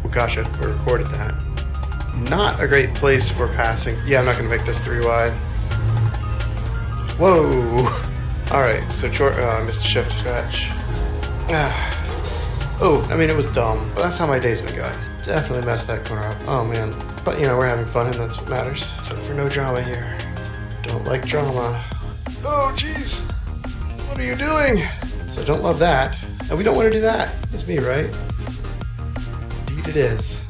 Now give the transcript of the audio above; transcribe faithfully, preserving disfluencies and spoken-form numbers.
Oh gosh, I recorded that. Not a great place for passing. Yeah, I'm not going to make this three wide. Whoa! Alright, so short, uh, missed a shift scratch. Ah. Oh, I mean, it was dumb, but that's how my day's been going. Definitely messed that corner up. Oh man. But you know, we're having fun and that's what matters. So for no drama here. Don't like drama. Oh jeez! What are you doing? So don't love that. And we don't want to do that. That's me, right? Indeed it is.